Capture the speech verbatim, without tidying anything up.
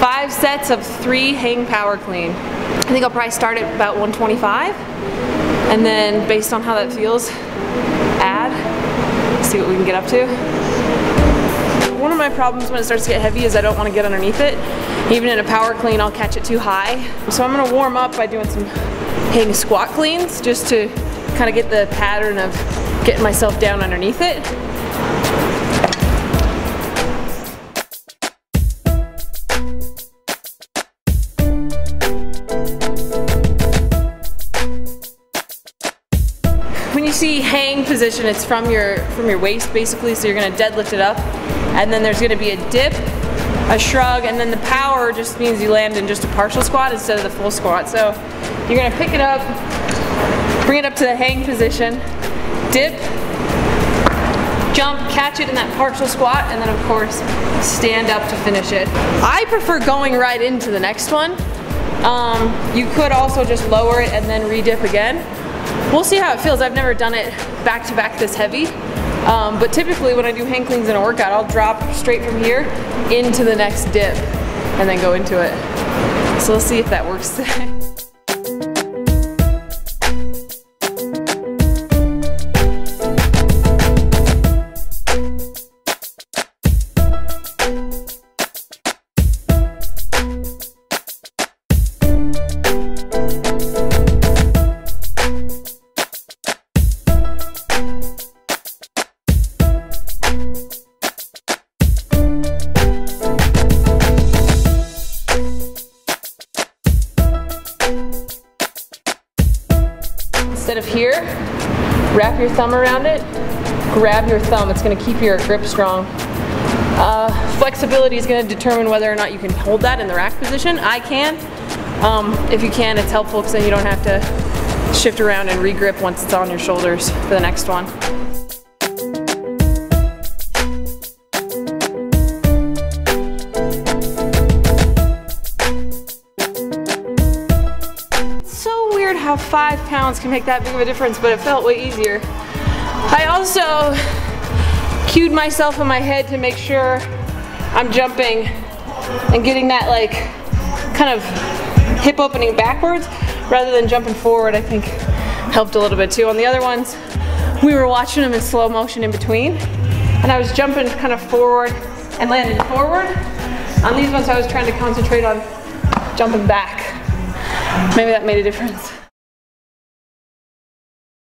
five sets of three hang power clean. I think I'll probably start at about one twenty-five, and then based on how that feels, add, see what we can get up to. One of my problems when it starts to get heavy is I don't want to get underneath it. Even in a power clean, I'll catch it too high. So I'm gonna warm up by doing some hang squat cleans just to kind of get the pattern of getting myself down underneath it. When you see hang position, it's from your from your waist basically, so you're gonna deadlift it up, and then there's gonna be a dip, a shrug, and then the power just means you land in just a partial squat instead of the full squat. So you're gonna pick it up, bring it up to the hang position, dip, jump, catch it in that partial squat, and then of course stand up to finish it. I prefer going right into the next one. Um, you could also just lower it and then re-dip again. We'll see how it feels. I've never done it back to back this heavy. Um, but typically when I do hang cleans in a workout, I'll drop straight from here into the next dip and then go into it. So let's see if that works today. Instead of here, wrap your thumb around it, grab your thumb. It's going to keep your grip strong. Uh, flexibility is going to determine whether or not you can hold that in the rack position. I can. Um, if you can, it's helpful because then you don't have to shift around and re-grip once it's on your shoulders for the next one. How five pounds can make that big of a difference, but it felt way easier. I also cued myself in my head to make sure I'm jumping and getting that like kind of hip opening backwards rather than jumping forward. I think helped a little bit too. On the other ones, we were watching them in slow motion in between, and I was jumping kind of forward and landing forward. On these ones, I was trying to concentrate on jumping back. Maybe that made a difference.